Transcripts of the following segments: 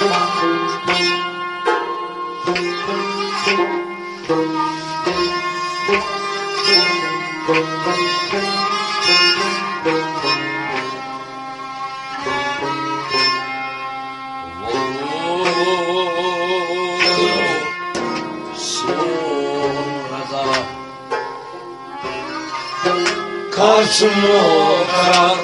Karşımda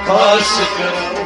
Ashqan,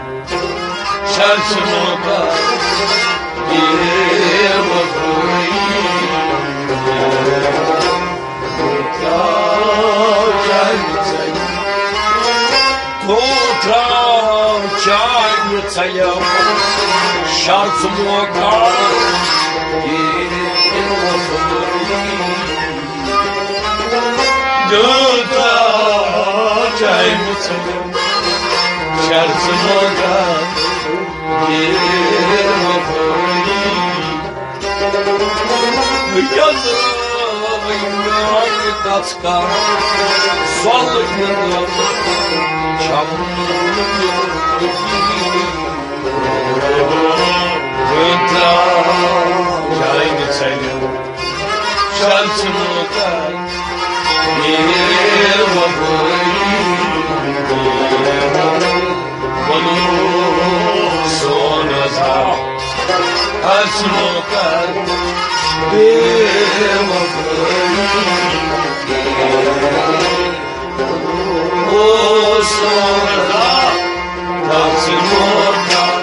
Şarkı moka, bir sayam şart muhakkak Göta çaymışım şart muhakkak Yazım kaçkar Suallıklar Çamurluyor Göta Çayını çayını Şartımı kay Bir vapayı Bunu sonra zar Şartımı kay Bir vapayı O sonra Şartımı kay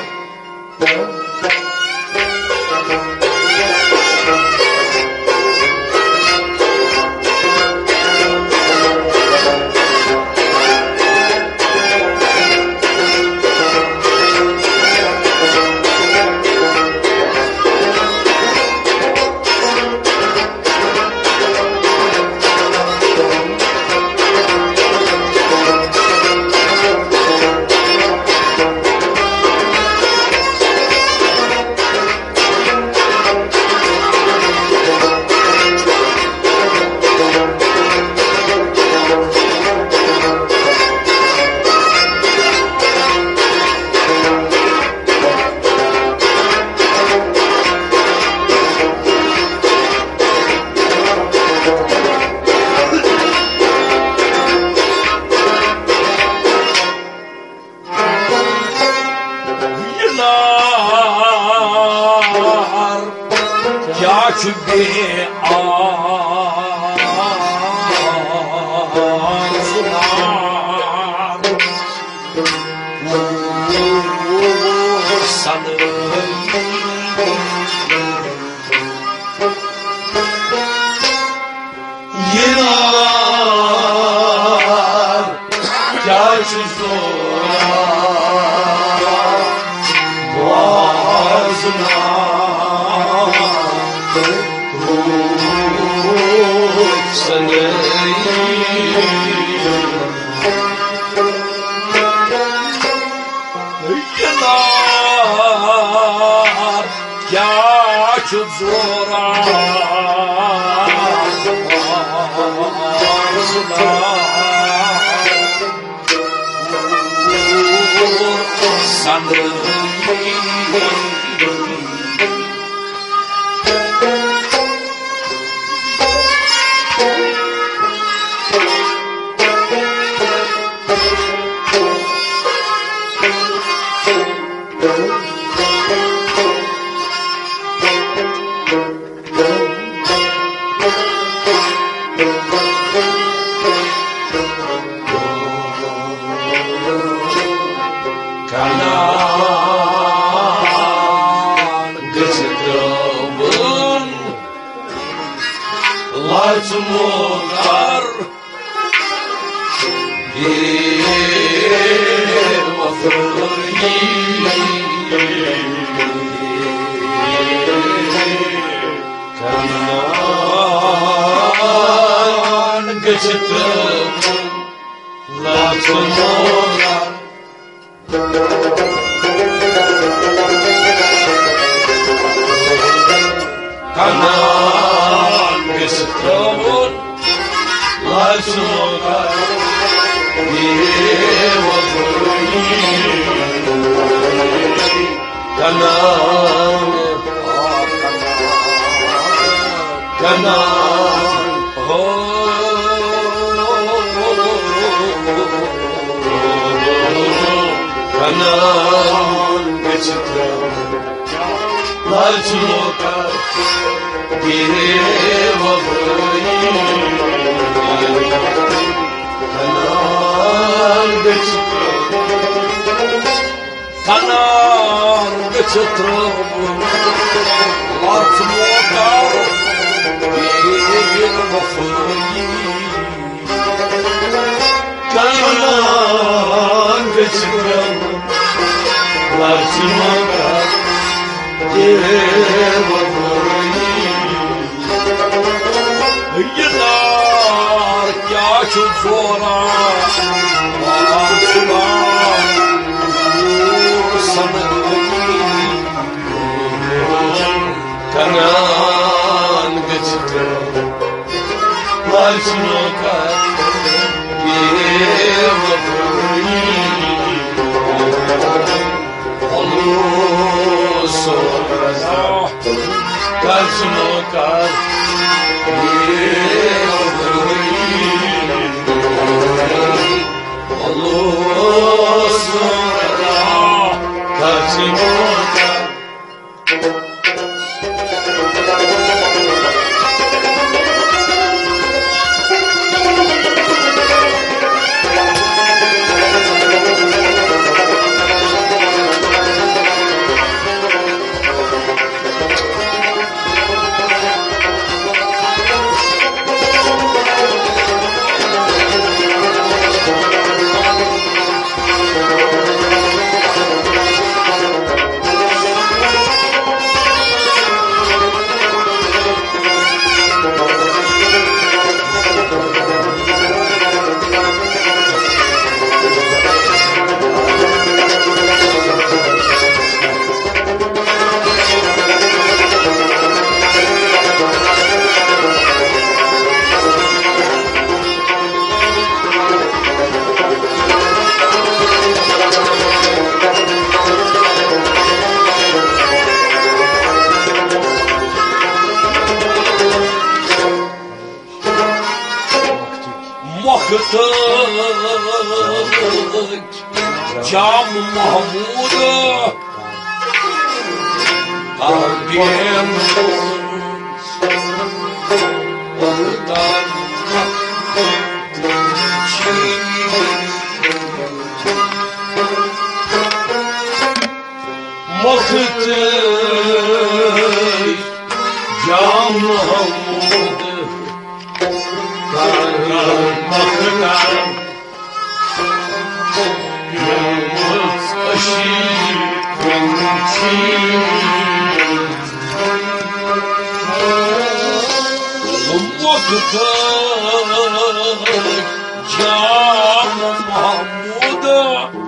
Kübbi arzular sanırım yınar gerçi zor bu arzular Yınar Yaşıp zora Sanırım Lazımlar bir vafayı kanan geçittim lazımlar kanan geçittim lazımlar bir vafayı kanan kanan geçittim lazımlar bir vafayı kanan geçittim lazımlar bir vafayı kanan geçittim lazımlar kanan geçtim Malçinoka Yevapuri Olu soraza Kalçinoka Yevapuri Olu soraza Kalçinoka Cam Mahmud'u Kalbim Oradan Vakıtı Cam Mahmud'u Kalbim Yılmaz aşıkın Vakıta Can Mahmud'a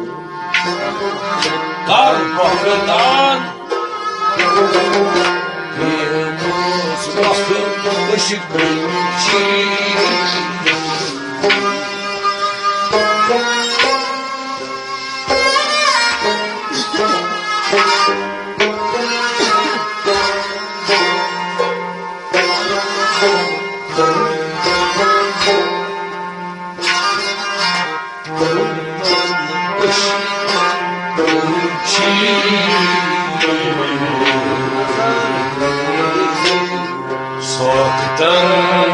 Karbakı'dan Yılmaz aşıkın Soktan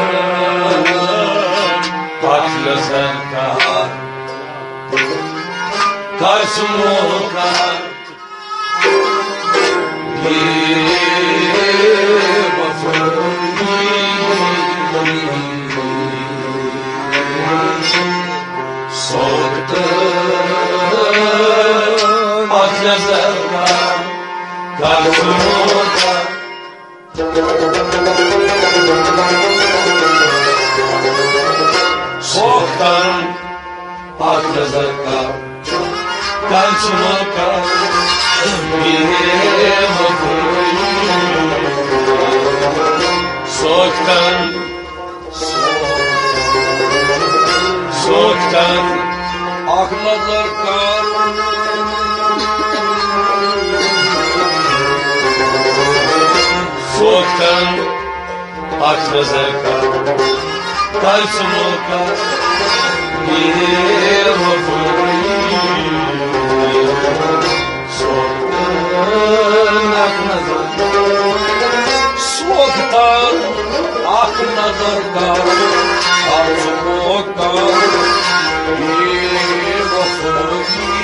Haklı zerkar Karşıma kar Bir vafayı Soktan Haklı zerkar Karşıma kar Soktan Haklı zerkar Karşıma kar Bir vafayı Soktan Soktan Haklı zerkar Soktan Haklı zerkar Karşıma kar Bir vafayı Soktan Haklı zerkar Soktan Haklı zerkar Karşıma kar Bir vafayı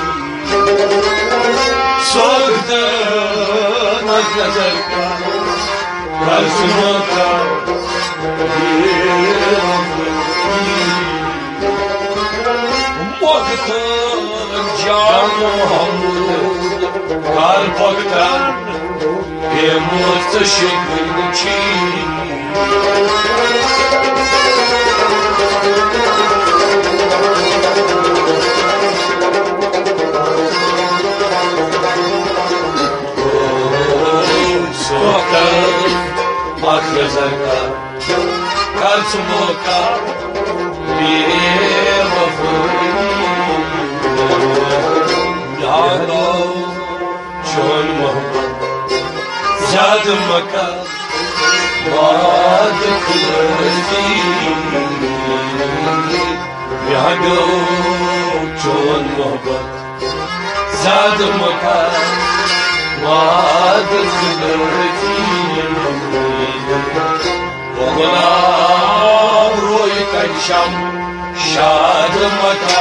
Soktan Haklı zerkar Karşıma kar Vakıtın Can Mahmud Kalpaktan Bir muhteşekin ki Soktan makrezaka kartmoka Yado chon mohabbat zad maka wad khuldi Yado chon mohabbat zad maka wad khuldi Wala roy kansham shad maka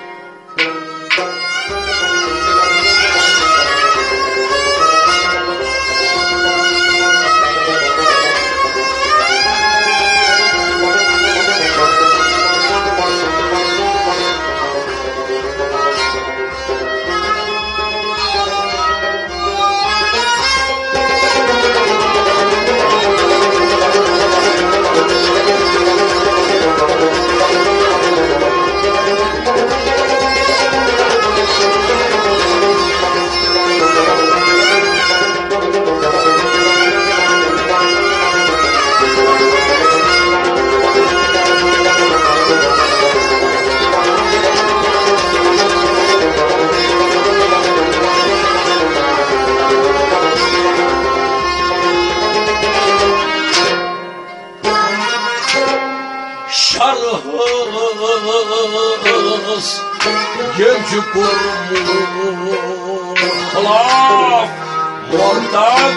Genci kurmu Khlaf Mortad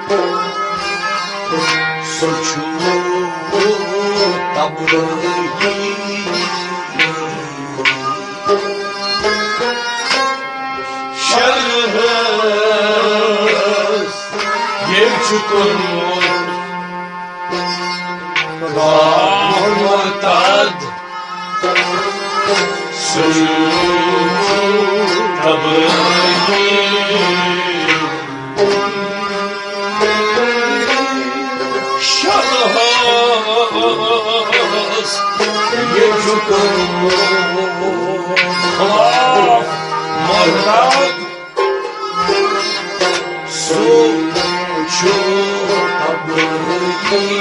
Suçu Tabrayı Şerhez Genci kurmu Khlaf Mortad Suçu Tabrayı Şerhez Genci kurmu Khlaf Mortad Suçu Tabrayı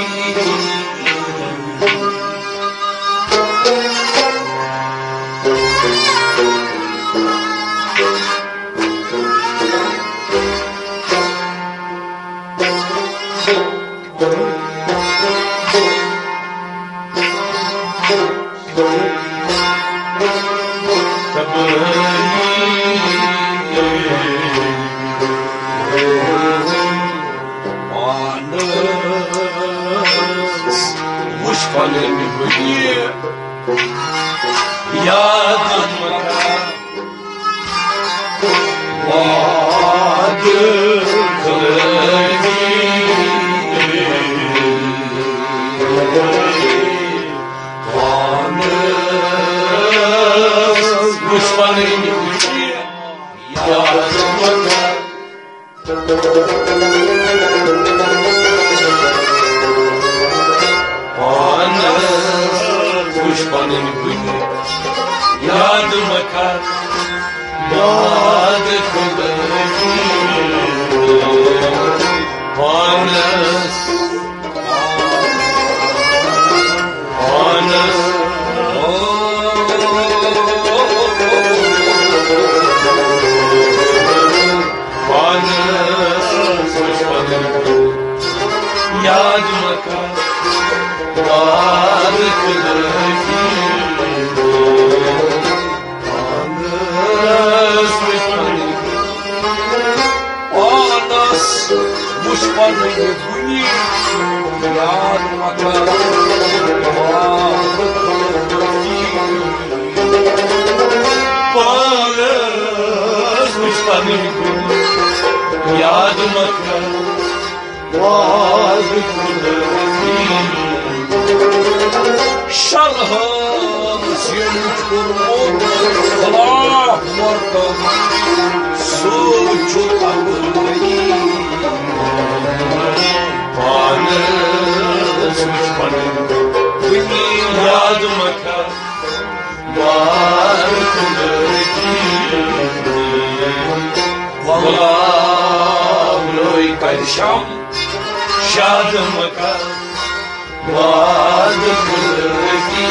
शाद मकर वाद की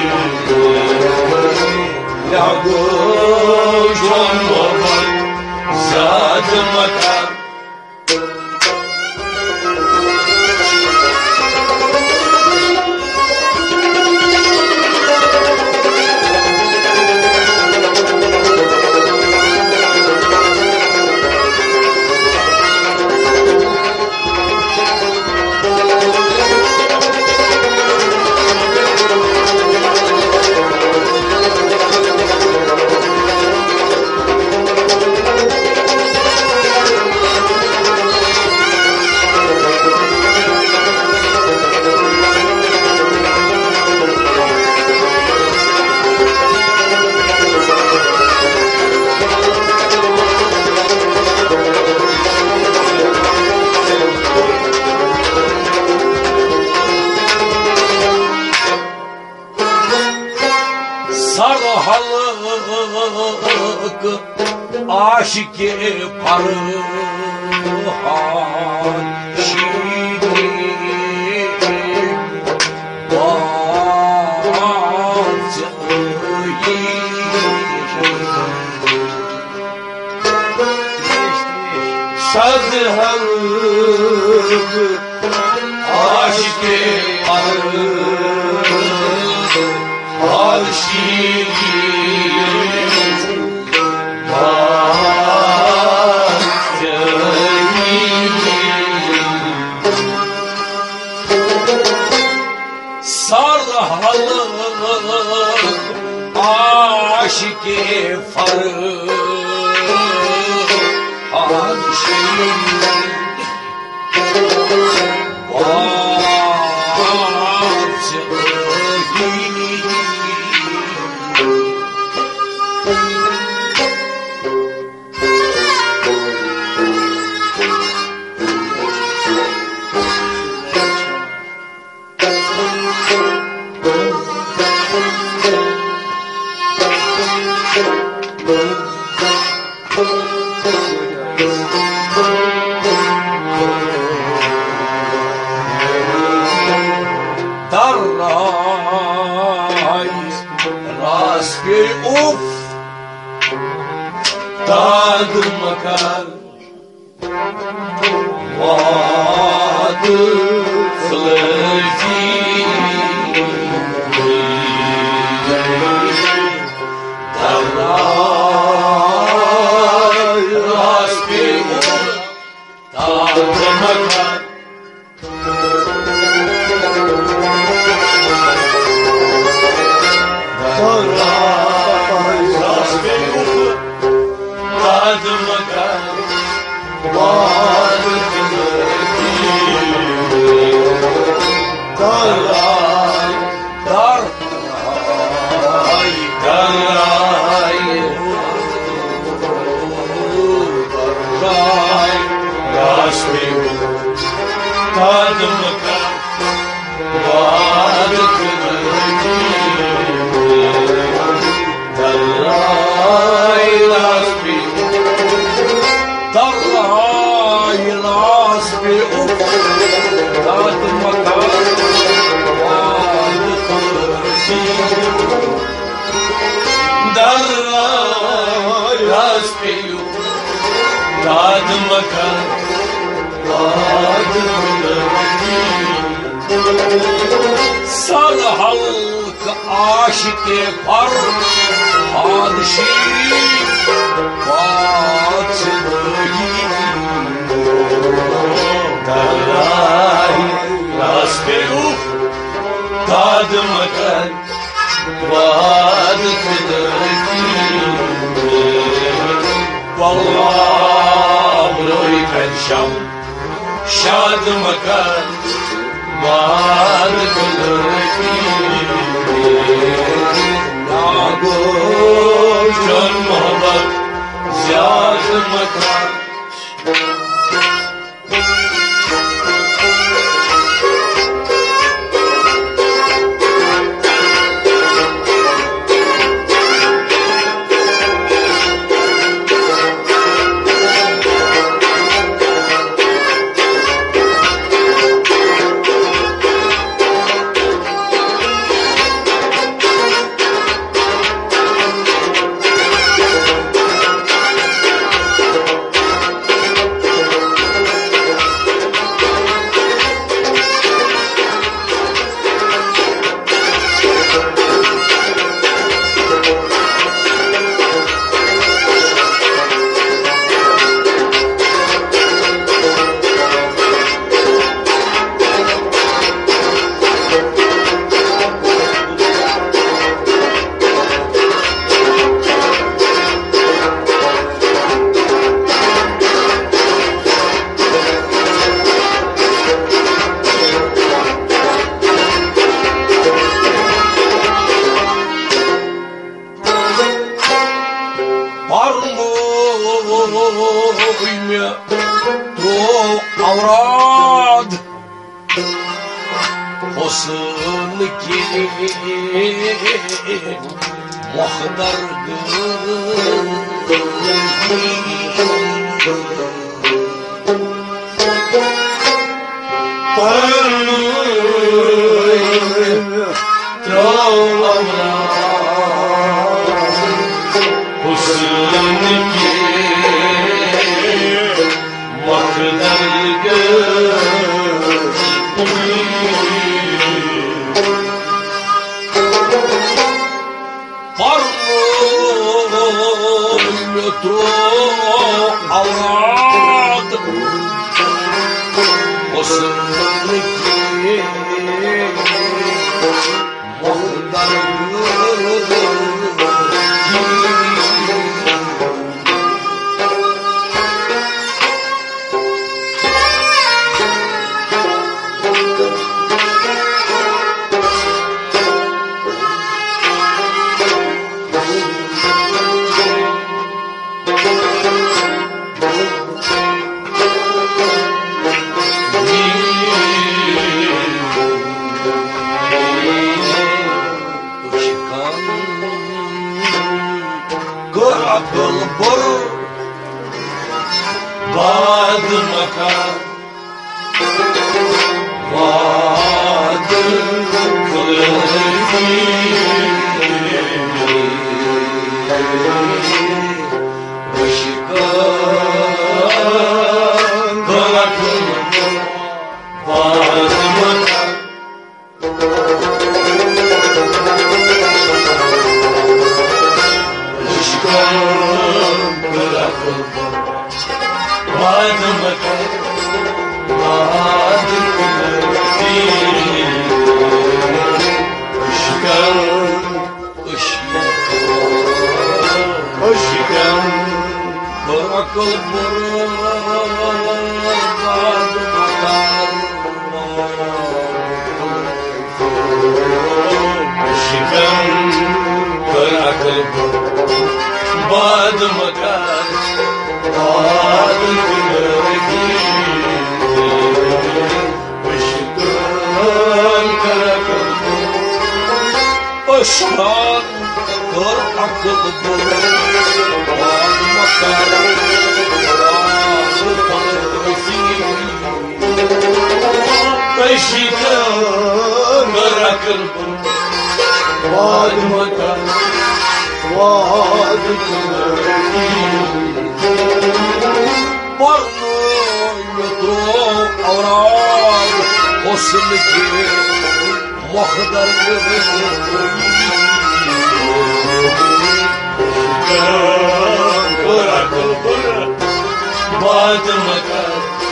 लागो जोन मोहब्बत शाद मकर आशिके फरहान शीरे बाज़ई शद हल्क आशिके फरहान शीरे आशिके फरहान शीरे Dad makar Wad Khlefi Darai Raspi Dad makar Sar halk aşike farhan şiri Batınıyı Dalay Rasbeyuf Tadmakan Vadkınıyı Vallah Broy Penşam Şadmakan Vadkınıyı Nago Can Muhammed Ziyadmakan Husn ki muhdar Ashqan kır akıl bul Bad makar Razı kalır Ashqan kır akıl bul Bad makar Razı kalır Barnu yutru avrar Husn ki muhdar bırakıl bırak badımaka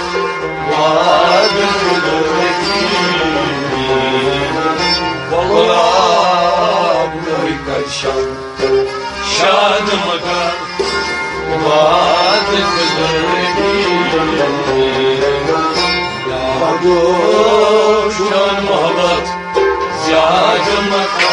Kolam kaçan şadımaka Yağuşan muhabbet ziyadımaka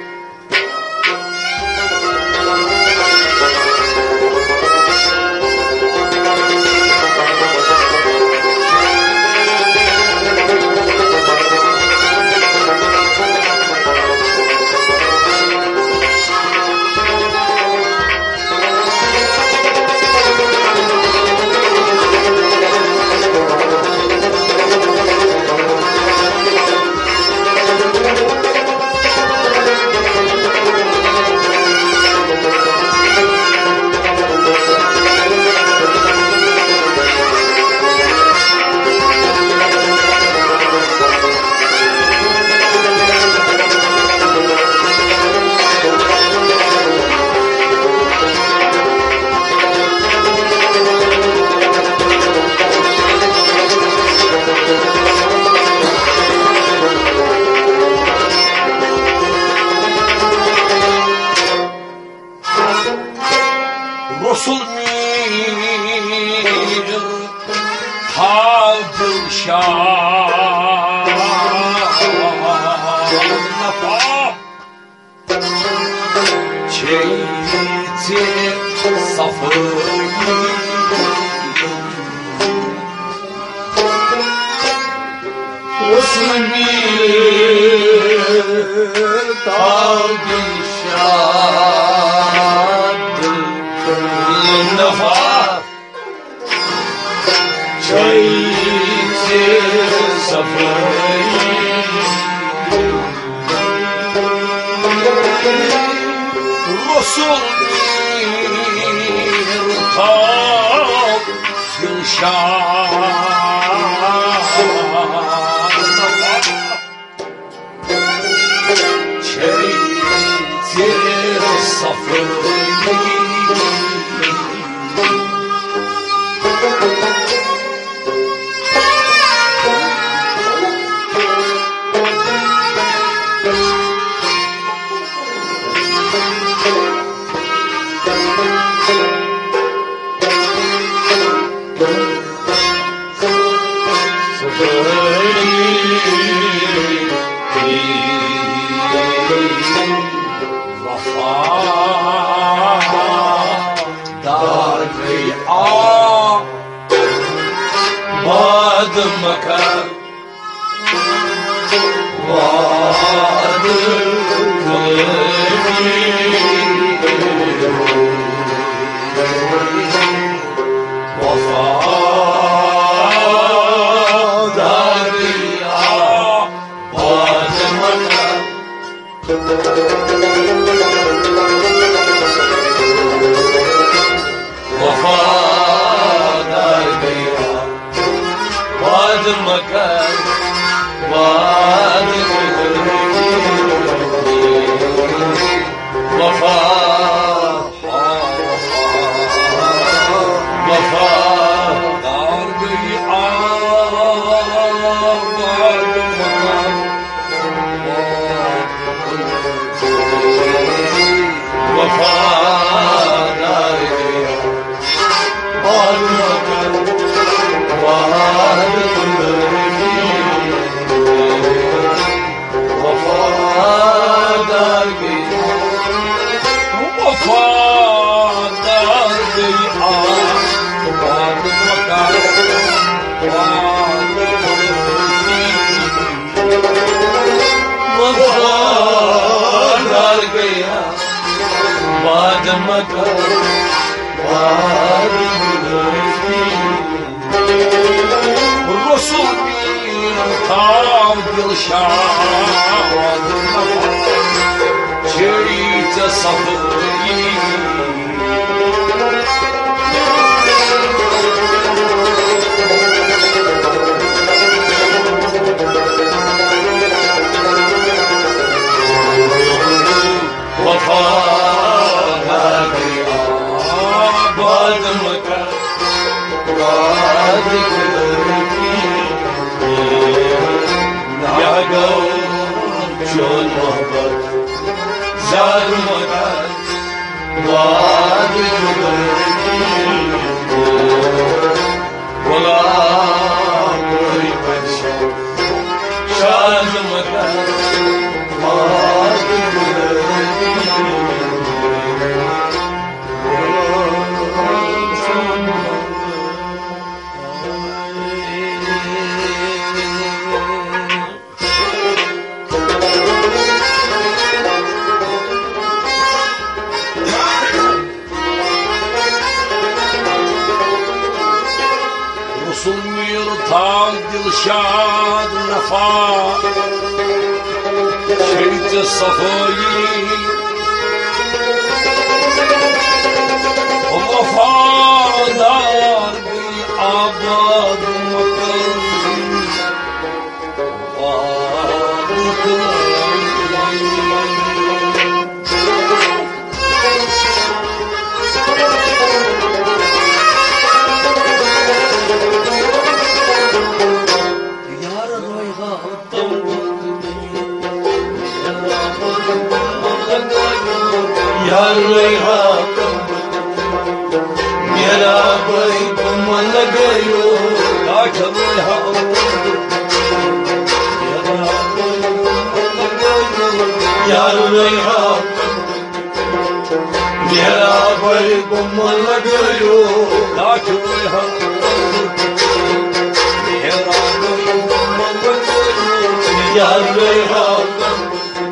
Resul Mir Padişah Çeyti safı Resul Mir Tavşad Nafa Çayıcı safari Resul Mir Tavşad Çayıcı safari بعد مكان بعد وفاء داريا بعد مكان وفاء داريا بعد مكان بعد وفاء وفاء داريا بعد مكان وفاء داريا بعد مكان الرسل طاب الشعب شريت صفري شون محبت زاد مكان وادي ولا کوئی پنشا شاد مكان وادي Gulzar Mir Dilşad Nafa Şehit Safayı Vefadar bir abad makam मेरा कोई मन गयो यार मेरा कोई मन गयो यार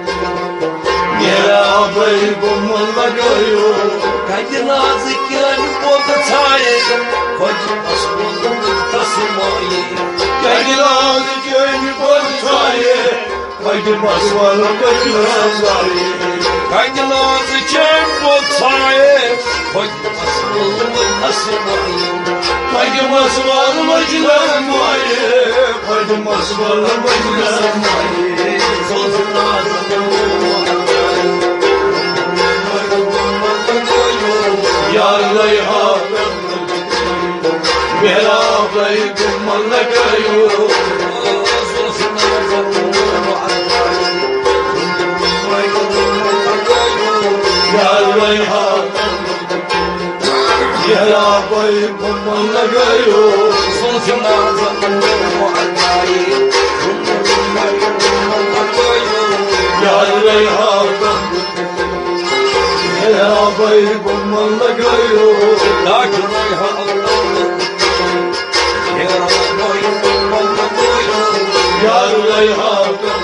लगायो Kaynazı gel oldu taye Koca asıldım tasmayı Kaynaz için borçayı Kaydım asmalı kayınazayı Kaynazı gel oldu taye Koca asıldım tasmayı Kaydım asmalı macılanmayı Kaydım asmalı macılanmayı Solsun ağzını Yarlay hakkım Beraber kumalla kayo Solsun ağzını Yarlay hakkım Beraber kumalla kayo Solsun ağzını Yarlay hakkım Beraber kumalla kayo Lakin ayha Allah'ım Yarlay hakkım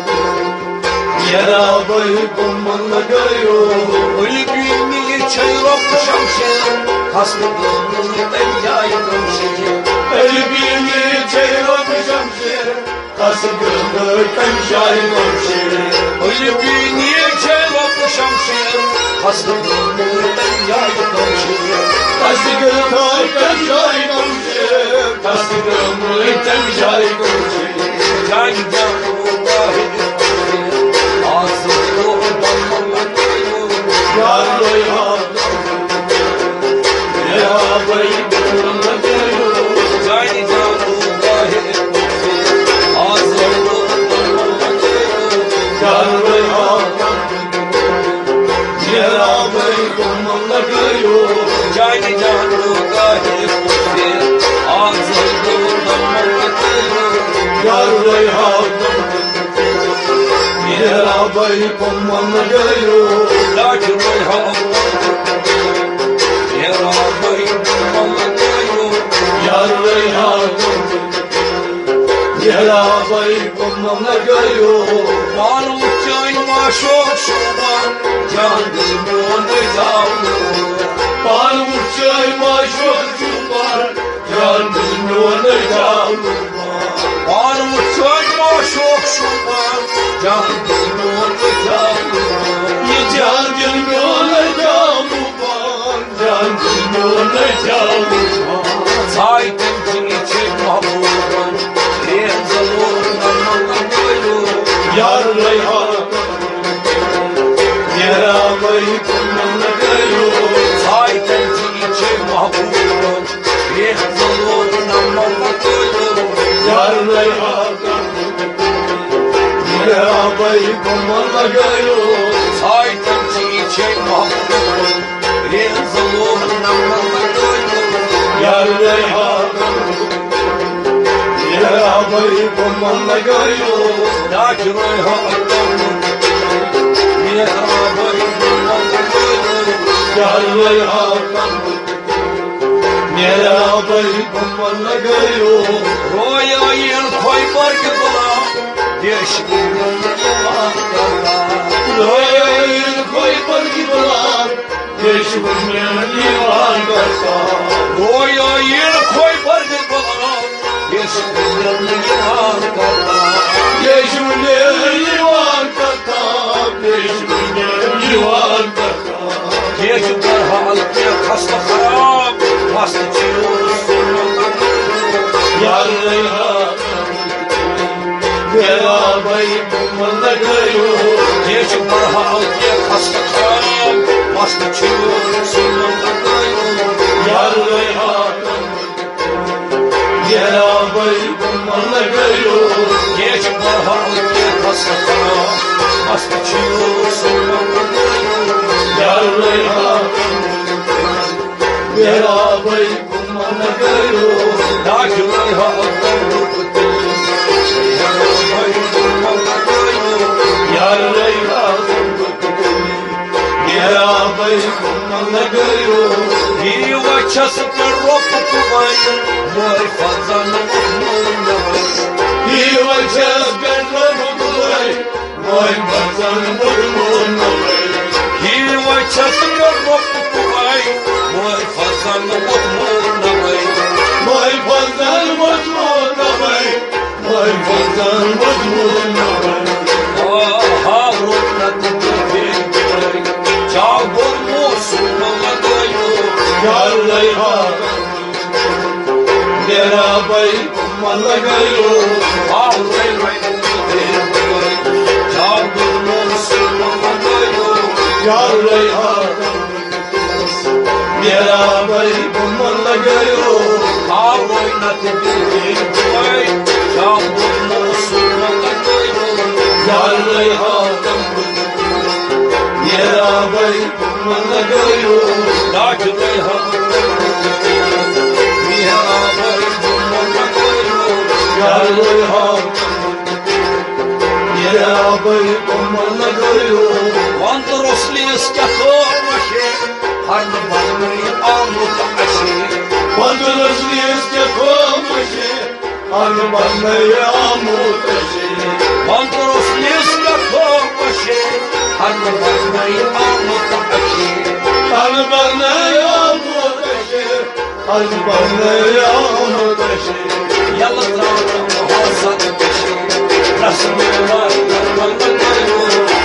Beraber kumalla kayo Ölümünü çayırmışam şey Kasmıdığımı ben yaymışım Elbini çeyramışam şey Kasıgını temşaymışam şey Ölümünü çayırmışam şey Kasmıdığımı ben yaymışım Kasıgını temşaymışam şey Kasıgını temşaymışam şey Can canı vahidi Ağzını oradan Yarlay hakkım Beraber kumalla kayo Can canı vahidi Ağzını oradan Yarlay hakkım Beraber kumalla kayo Cani canı gayet kuvvet Ağzından mallatıyor Yarlay hakkım Beraber kumalla kayo Lakin ayha Allah'ım Beraber mallatıyor Yarlay hakkım Beraber kumalla kayo Malum çayma şok şuban Can gülmüyor zavlu Palmur çayma şorçular Can bilmiyor yavrular Malum çayma şok şuban Can gülmüyor zavlu Can bilmiyor yavrular Can bilmiyor yavrular Saydım kimi çek mahbuban Rezalından mallatıyor Yarlay hakkım Beraber kumalla kayo Saydım kimi çek mahbuban Rezalından mallatıyor Yarlay hakkım Beraber kumalla kayo Saydım kimi çek mahbuban Rezalından mallatıyor Yarlay hakkım Beraber kumalla kayo Lakin ayha Allah'ım Beraber mallatıyor Yarlay hakkım Beraber kumalla kayo Roya yer koy barkı bana Yeşilin yalan Royayın koy bargılar Yeşilmen divan kasa Roya yer koy barkı bana Yeşilin yalan Yeşilmen divan kasa Yeşilmen divan kasa Yeşil halkı kasta harap Bastı çiğniyorsun Yarlay hakkım Beraber kumalla kayo Yeşil halkı kasta harap Bastı çiğniyorsun Yarlay hakkım Beraber kumalla kayo Yeşil halkı kasta harap Bastı çiğniyorsun Yarlay hakkım Beraber kumalla kayo Lakin ayha Allah'ım Yarlay hakkım Beraber kumalla kayo Viva çasıplar ropu kumayı Moy fazanın uğrunda Viva çasıplar ropu kumayı Moy fazanın uğrunda Viva çasıplar kumanda gayo Ağlay Çağırdım olsun gayo Yarlay Mirabay kumanda gayo Ağlay natibir boy Çağırdım olsun gayo Yarlay Mirabay kumanda gayo Dağcılay Mirabay kumanda gayo Yarlay Mirabay kumanda gayo Вандросlis катомахи, харны бармри амут аши. Вандросlis катомахи, харны бармри амут аши. Вандросlis катомахи, харны бармри амут аши. Харны бармри амут аши, харны бармри амут аши. Ялатраным хасад аши, расмилай нармангаyo.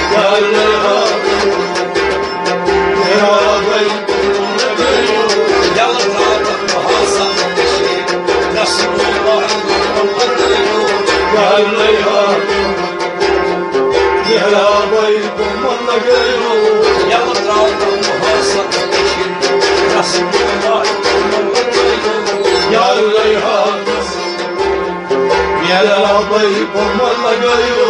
Mirabay kumanda gayo Ялатраным хасад аши, расмилай нармангаyo. Mirabay kumanda gayo Ялатраным хасад аши, расмилай narmangayo. Mirabay kumanda gayo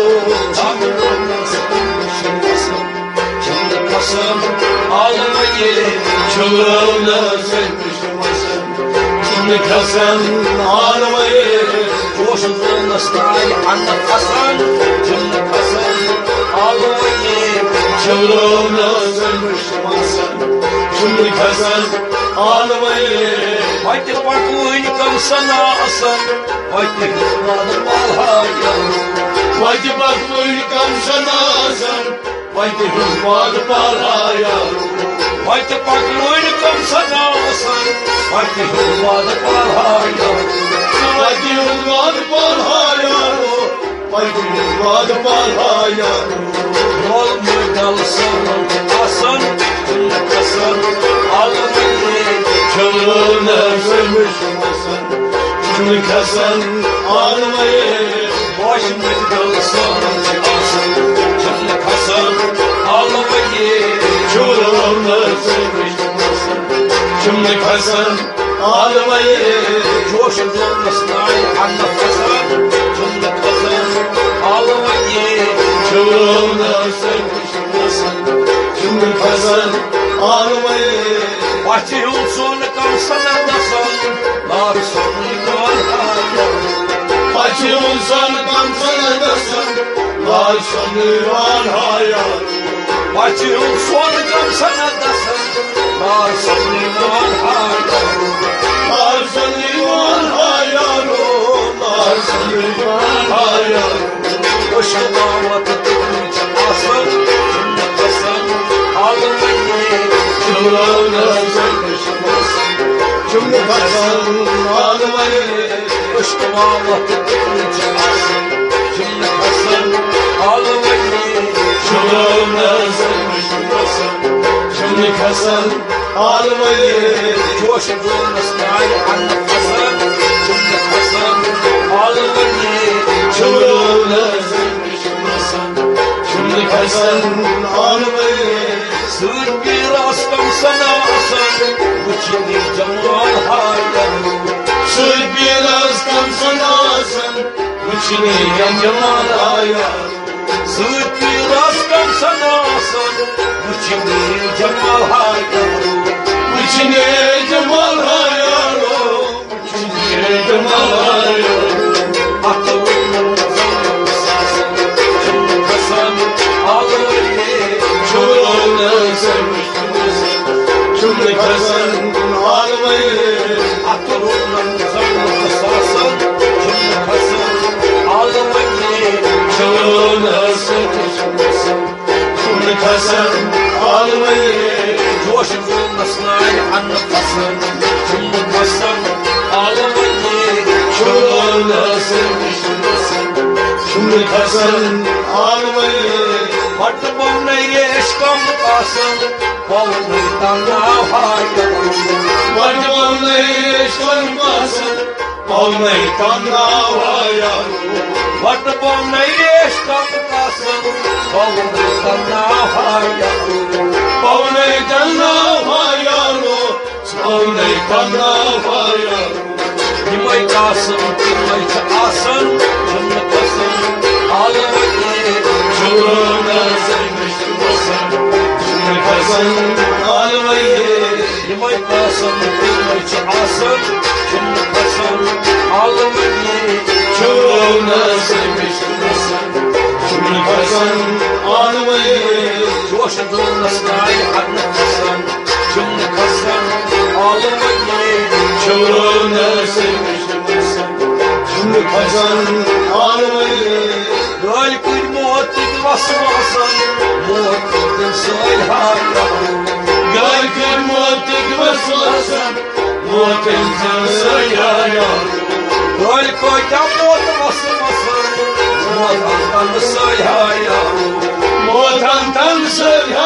Şimdi kasım ağlamayı Çuvrağına sen düşmasın Şimdi kasan ağlamayı Coşuzun ıstay anlat Hasan Şimdi kasım ağlamayı Çuvrağına sen düşmasın Şimdi kasan ağlamayı Haydi bakuynikam sana asan Haydi hızladım alhaya Haydi bak uyukam sana asan Haydi hızmadı paraya Haydi bakuynikam sana asan Haydi hızladım alhaya Haydi hızmadı paraya Haydi hızmadı paraya Yol mıydalısın asan Şimdi kasım ağlamayı Çuvrağına sen düşmasın Şimdi kasan ağlamayı Başımı dalsın çıkarsın Şimdi kasım ağlamayı Çuvrağına sen düşmasın Şimdi kasan ağlamayı Coşuzun ıstay anlat Hasan Şimdi kasım ağlamayı Çuvrağına sen düşmasın Şimdi kasan ağlamayı Bahçe olsun kalsana dasan Nar sonu kalhaya Acı olsan kansana dasın Var sanı var hayal Bahçe olsun kalsana dasan Nar sonu kalhaya Var sanı var hayal Var sanı var hayal Hoştu damatı tutmuş asıl Şimdi kasım ağlamayı Çuvrağına sen düşmasın Şimdi kasan ağlamayı Hoştu damatı tutmuş asıl Şimdi kasım ağlamayı Çuvrağına sen düşmasın Şimdi kasan ağlamayı Coşuzun ıstay anlat Hasan Şimdi kasım ağlamayı Çuvrağına sen düşmasın Şimdi kasan ağlamayı Sır bir aslan sana asan Bu kimi cemal hayal Sır biraz kansana asan İçini yaman hayal Sır bir aslan sana asan Bu kimi cemal hayal İçini cemal hayal İçini cemal hayal Aklımın sazın Şimdi kasım ağlamayı Çuvrağına sen düşmasın Şimdi kasan ağlamayı Aklımın sazın Şimdi kasım ağlamayı Çuvrağına sen düşmasın Şimdi kasan ağlamayı Coşuzun ıstay anlat Hasan Şimdi kasım ağlamayı Çuvrağına sen düşmasın Şimdi kasan ağlamayı Hattı bağlayı eşkam kasım Bağlaydan da hayal Vardı vallahi eşkalmasın Paunai tanna vayaru What about Nayesh Kamakasan? Paunai tanna vayaru Paunai tanna vayaru Paunai tanna vayaru Nimai kasan, nimai asan, chunna kasan, alavaye. Churna sevmiştumasan Chunna kasan alvaye Nimai kasan, nimai asan, chunna kasan, alavaye. Churna sevmiştumasan Chunna kasan alvaye Joşadın nasnay adna kasan, chunna kasan, alavaye. Churna sevmiştumasan Chunna kasan alvaye Gel kır muhattik basmasan, muhattikten söyle hayatım. Gel kır muhattik basmasan Muhattikten söyle Gel koytan muhattik basmasan, muhattikten söyle hayatım. Muhatantan söyle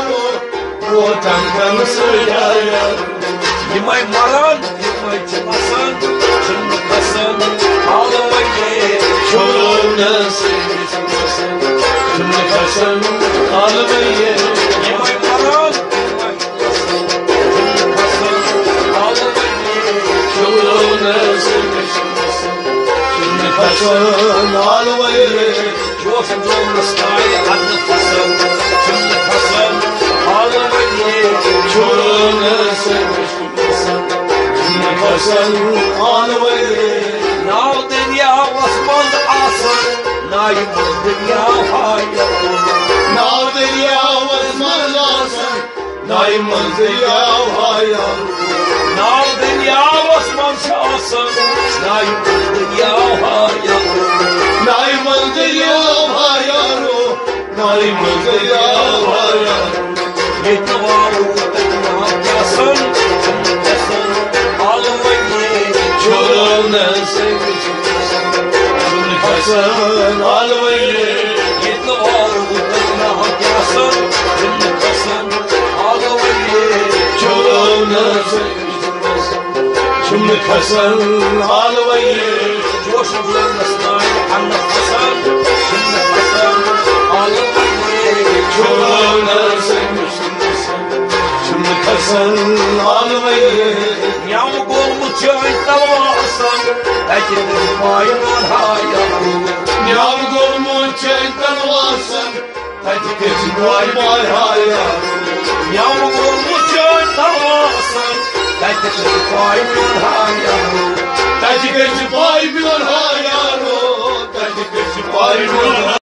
Muhatantan söyle Yemay maran, yemay çımasan, çınlık kasan, ağlamayı. Churna sevmiştumasan Chunna kasan alvaye Yemay maran, yemay çımasan, çınlık kasan, ağlamayı. Churna sevmiştumasan Chunna kasan alvaye Joşadın nasnay adna kasan, çınlık kasan, ağlamayı. Churna sevmiştumasan Chunna kasan alvaye Nav dünya osman asın, naymaz dünya hayatım. Nav derya vazman lasan Naimaz derya hayal Nav dünya osman asın, naymaz dünya hayatım. Naimaz derya hayal Naimaz derya hayal Yetne varu tekna yasın, çınlıkasın, almayı. Churna sevmiştumasan Chunna kasan alvaye Yetne varu tekna yasın, çınlıkasın, almayı. Churna sevmiştumasan Chunna kasan alvaye Joşadın nasnay adna kasan, çınlık kasan, almayı. Churna sevmiştumasan Chunna kasan alvaye Yağmur mu çöğütavasan, ekilir maymun hayatım. Yağmur mu çekten varsan Hadi geçin vay vay hayal Yağmur mu çöğütavasan, ekilir maymun hayatım. Hadi geçin vay bir hayal Hadi geçin vay bir